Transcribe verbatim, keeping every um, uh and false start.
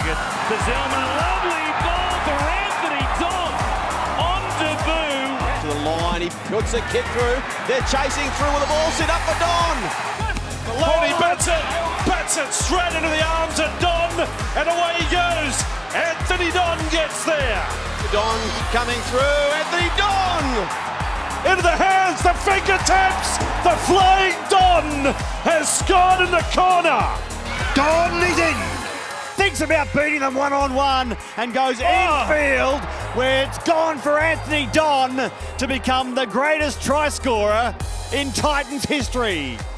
it to Zellman. A lovely ball for Anthony Don on debut. To the line, he puts a kick through. They're chasing through with the ball set up for Don. Maloney bats it, bats it straight into the arms of Don, and away he goes. Anthony Don gets there. Don coming through. Anthony Don! Into the hands, the fingertips, the flying Don has scored in the corner. Don is in. Thinks about beating them one-on-one and goes Oh. infield, where it's gone for Anthony Don to become the greatest try scorer in Titans history.